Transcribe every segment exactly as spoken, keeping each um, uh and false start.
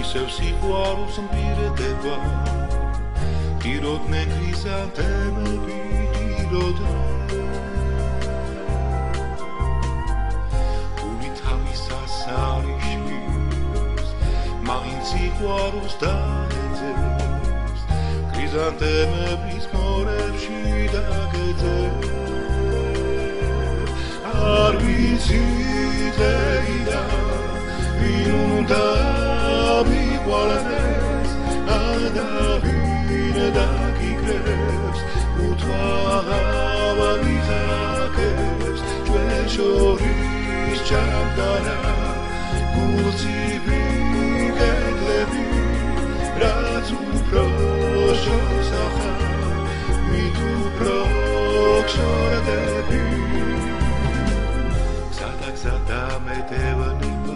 ისევ სიყვარულს მპირდება ტიროდნენ ქრიზანთემები ტიროდნენ გული თავისას არიშვის მაინც სიყვარულს დაეძებს ქრიზანთემების მორევში დაგეძებს არ ვიცი დღეიდან ვინ უნდა მიყვალდეს და ვინ დაგიკრებს უთვალავ მიხაკებს ჩვენ შორის ჩამდარა გულწივი კედლები რაც უფრო შორს ახარ მით უფრო გშორდები გზადა მეტევნება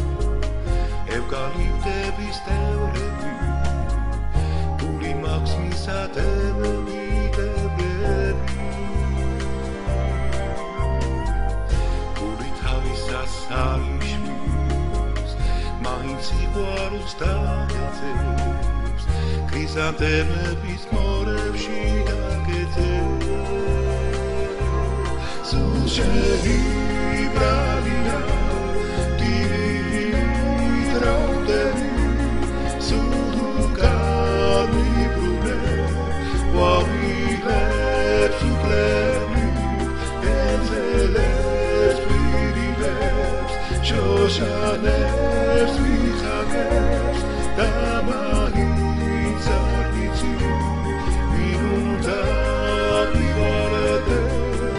ევკალიპტების თევრები გული მაქვს მისათემები დევრები გული თავისას არიშვის მაინც სიყვარულს დაგეძებს ქრიზანთემების მორევში დაგეძებს სულ შენი ბრალია ტირით რაუდები სულ გამიბრუნე ვავიღებს უფლები ეზელებს პირილებს შოშანებს მიხაგებს და მაინც არ ვიცი ვინ უნდა მიყოლდეს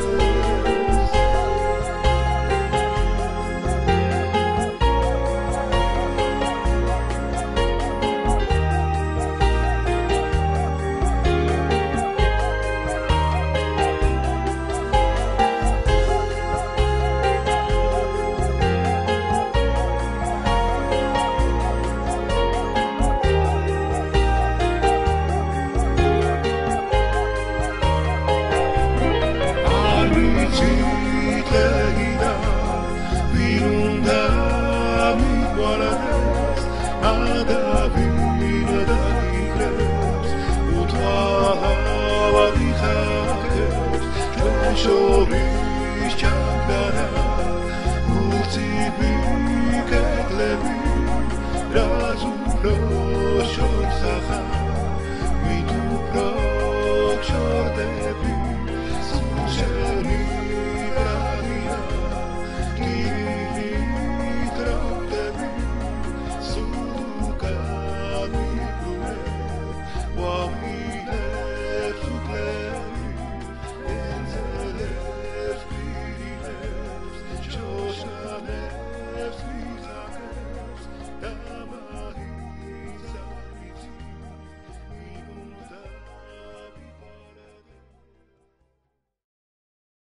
შორის ჩამდარა გულწივი კედლები რაც უფრო შორს ახარ